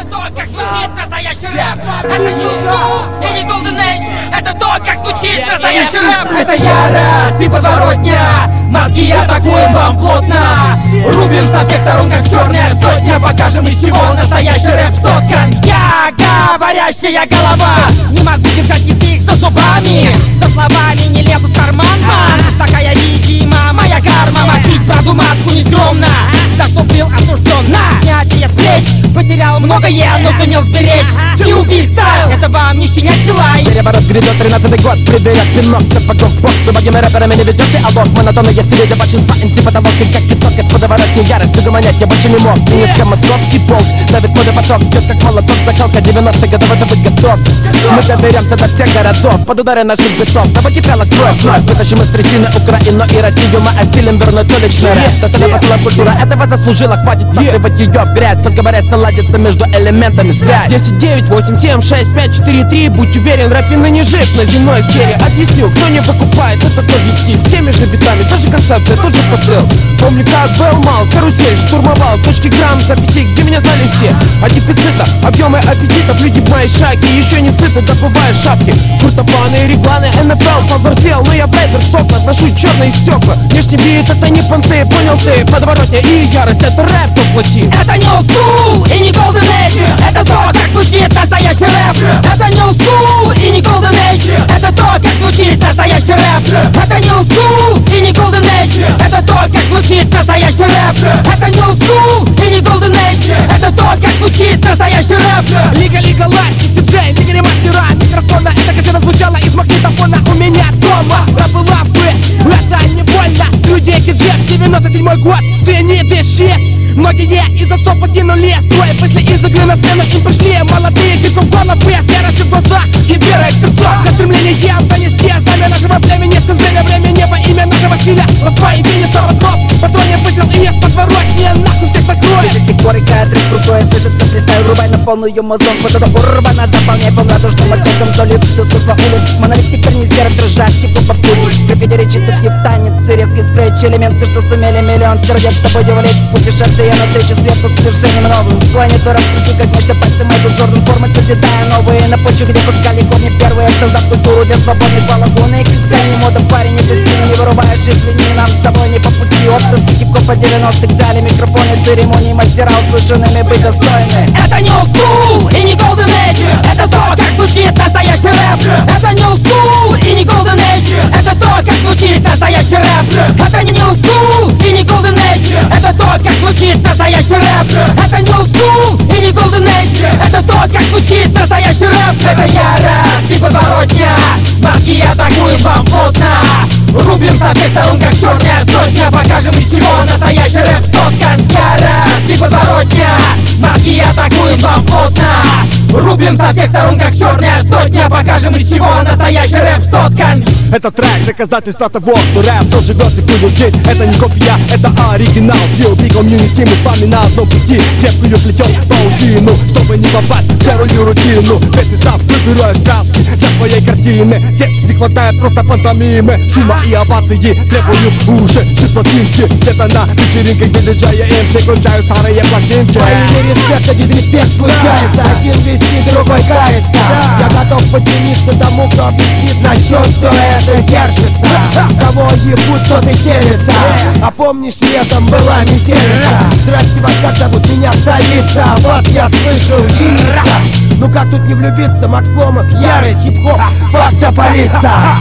Это то, как звучит настоящий рэп. Это не Old и не Golden Age. Это то, как звучит настоящий рэп. Это ярость и подворотня. Мозги атакуем вам плотно. Рубим со всех сторон, как черная сотня. Покажем, из чего настоящий рэп соткан. Я говорящая голова. Не могу держать язык за зубами. За словами не лезу в карман. Такая, видимо, моя карма. Мочить продуматку нескромно. За что был осужден на снятие с плеч. Потерял многое, но сумел сберечь. QB стайл, это вам не щенячий лай. Переворот грядет, 13-й год. Приберет пинок, сапогов в бок. С убогими рэперами не ведете алок. Монотонно есть видео большинства МС потолок. И как киток из подоворотни ярость. Угомонять я больше не мог. Немецко московский полк давит водопоток. Бьет как молоток, закалка 90-х годов. Это быть готов. Мы доберемся до всех городов. Под удары наших бытов. Тобой кипела кровь. Вытащим из трясины Украину и Россию. Мы осилим вернуть уличный рэп. Доставим посылок культура. Этого заслужила. Хватит впахивать ее в грязь. Только борясь наладится между элементами связь. 10, 9, 8, 7, 6, 5, 4, 3. Будь уверен, рэпин не жив на земной сфере. Объясню, кто не покупает, это тот же стиль. С теми же битами, та же концепция, тот же посыл. Помню, как был мал, карусель, штурмовал точки грамм, записи, где меня знали все. А дефицита, объемы аппетитов, люди в моей шаге еще не сыты, добывая шапки. Куртофаны и регланы, НФЛ повзрослел, но я брейдер сок, отношу черные стекла. Внешний вид, это не понты, понял ты? Подворотня и ярость, это рэп, кто платит. Это не Old School и не Golden Age. Это то, как звучит настоящий рэп. Это не Old School и не Golden Age. Это то, как звучит настоящий рэп. Это не Old School и не Golden Age. Это то, как звучит настоящий рэп. Это не Old School и не Golden Age. Это то, как звучит настоящий рэп. Лига лайк, диджей, Игорь мастера микрофона. Эта кассета звучала из магнитофона у меня дома. Пробыла бы, это не больно. Люди хиджет, 97-й год, цени дышит. Многие из отцов покинули строй, вышли из игры на сцену, им пришли молодые гибком головы, с яростью в глазах и верой в сердцах. За стремлением донести знамя нашего племени, скользление времени во имя нашего стиля. Распай имени самотроп, патроне выстрел и из подворотни, нахуй всех закроет. До сих пор играет рэп крутой, слышится фристайл, рубай на полную мозгом. Вот это урбана, заполняй полнодушным магнитом, солью искусства улиц. Монолит теперь не зверь, дрожат, хип-хоп путь. Граффити речи, в танец, резкий скретч, элементы, что сумели миллион сердец с тобой увлечь. Путешествие навстречу свету к свершениям новым. Планету раскрути, как мечта пальцы Майкл Джордан. Формы созидая новые на почве, где пускали корни первые. Создав культуру для свободных балагуна и криксани. Мода парень, это стиль, не вырубаешь их линии. Нам с тобой не по пути. Отпрыски хип-хопа 90-х. Взяли микрофоны, церемонии, мастера услышанными быть достойны. Это не Old School и не Golden Age. Это то, как звучит настоящий рэп. Это не Old School и не Golden Age. Это то, как звучит настоящий рэп. Это не Old School и не Golden Age. Это то, как звучит настоящий рэп. Это не Old School и не Golden Age. Это то, как звучит настоящий рэп. Это ярость и подворотня. Мозги атакуют вам плотно. Рубим со всех сторон, как черная сотня. Покажем, из чего настоящий рэп соткан. Ярость и подворотня. Мозги атакуют вам плотно. Рубим со всех сторон, как черная сотня. Покажем, из чего настоящий рэп соткан. Это трек, доказательство того, что рэп тоже живет и будет жить. Это не копия, это оригинал. QB комьюнити, мы с вами на одном пути. Крепкую плетем паутину, чтобы не попасть в серую рутину. Ведь сам выбираешь краски для своей картины. Здесь не хватает просто пантомимы. Шума и овации требуют уже чистотинки. Где-то на вечеринках, где диджея МС кончают старые пластинки. По респект, один респект случается. Один висит, другой кается. Я готов поделиться тому, кто объяснит, на чем все это держится. Кого ебут, тот и селится. А помнишь, летом была метелица. Здрасте, вас как зовут? Меня столица. А вас я слышал, Винница. Ну как тут не влюбиться? Макс Ломак, ярость, хип-хоп, факта полиция.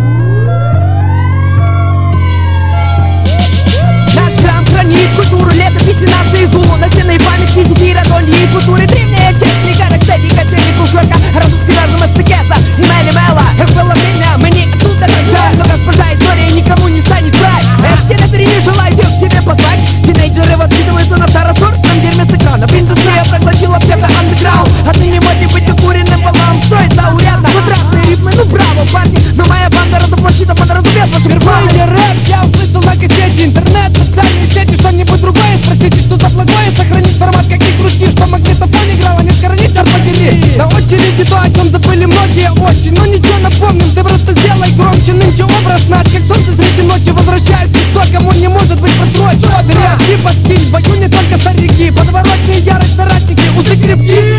Наш храм хранит культуру, летописи нации Зулу. Настенные памятки, зефира, доли и футуры. Древняя техника, рокстеди, качели, кружока. Радость разум эстакета и Мэли Мэла. Было время, мы не оттуда рожаем. Но госпожа история никому не станет жаль. Эти рэперы не желают их к себе позвать. Тинейджеры воспитываются на второсортном дерьме с экранов. Индустрия проглотила псевдо-андеграунд. Отныне моде быть укуренным полам стоит заурядно. Квадратные ритмы, ну браво, парни. Но моя банда разоплощита под разубед ваших рваный рэп. Я услышал на кассете интернет, социальные сети, что-нибудь другое. Спросите, что за благое, сохранить формат, как ни крути. Что магнитофон играл, а не сохранить, черт подери. На очереди то, о чем забыли многие очень. Но ничего напомним, ты просто сделай громче. Нынче образ наш, как солнце среди ночи. Возвращаюсь к тот, кому не может быть просрочен. Реактив, стиль, в бою не только старики. Подворотные ярость, соратники, усы крепки.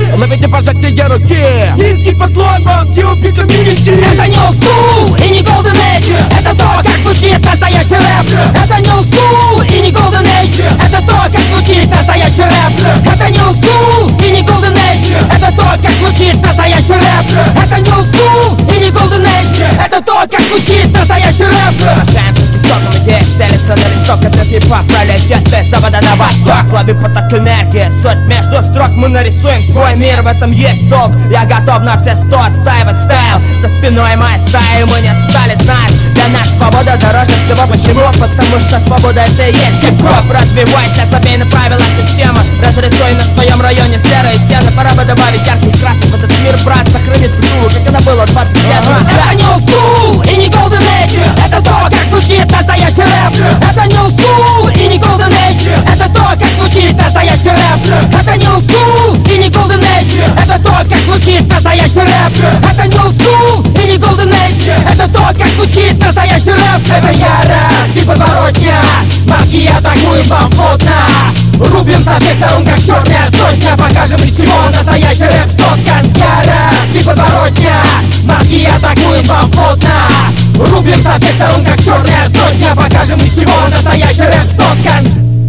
Низкий поклон вам, TOP комьюнити. Это не old school и не golden age. Это то, как звучит настоящий рэп. Это не old school и не golden age. Это то, как звучит настоящий рэп. Это не old school и не golden age. Это то, как звучит настоящий рэп. Это не old school и не golden age. Это то, как звучит настоящий рэп. Прощаемся с истоком, идея стелится на листок. Это хип-хоп пролетит без завода на восток. Лови поток энергии, суть между строк. Мы нарисуем свой мир, в этом есть толк. Я готов на все 100 отстаивать стайл. За спиной моя стая, мы не отстали, знаешь. Для нас свобода дороже всего. Почему? Потому что свобода это и есть хип-хоп. Развивайся, забей на правила системы. Разрисуй на своем районе серые стены. Пора бы добавить ярких красок в этот мир, брат. Сохранить культуру, как она была 20 лет назад. Это не old school и не golden age. Это то, как звучит настоящий рэп. Это не old school и не golden age. Это то, как звучит настоящий рэп. Это не old school и не golden age. Это то, как звучит настоящий рэп. Это не old school и не golden age. Это то, как звучит настоящий рэп. Это ярость и подворотня. Мозги атакуют вам плотно. Рубим со всех сторон, как черная сотня. Покажем, из чего настоящий рэп соткан. Ярость и подворотня. Мозги атакуют вам плотно. Рубим со всех сторон, как черная сотня. Покажем, из чего настоящий рэп соткан.